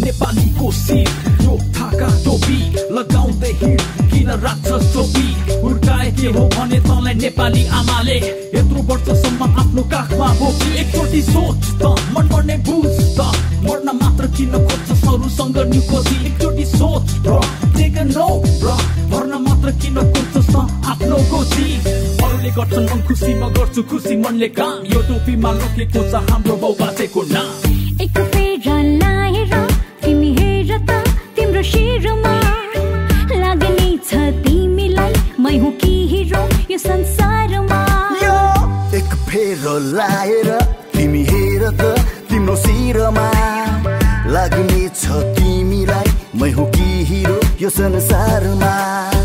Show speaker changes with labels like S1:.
S1: नेपालीको शिर यो ढाका टोपी लगाउँदै हिँड किन राक्षस टोपी हुर्काए के हो भने तँलाई नेपाली आमाले यत्रो वर्षसम्म आफ्नो काखमा बोकी एकचोटि सोच त मन मर्ने बुझ त मर्न मात्र किन खोज्छ अरूसँग निकोजी एकचोटि सोच र टेक अ नोट र भर्न मात्र किन खोज्छ आफ्नो गोजी अरूले गर्छन् मन खुसी म गर्छु खुसी मनले काम यो टोपीमा लुकेको छ हाम्रो बाउ बाजेको नाम
S2: एक फेरा लाएर तिमी हेर त तिम्रो शिरमा लाग्ने छ तिमीलाई मै हुँ कि हिरो यो संसारमा
S3: एक फेरो लाएर तिमी हेर त तिम्रो शिरमा लाग्ने छ तिमीलाई मै हुँ कि हिरो यो संसारमा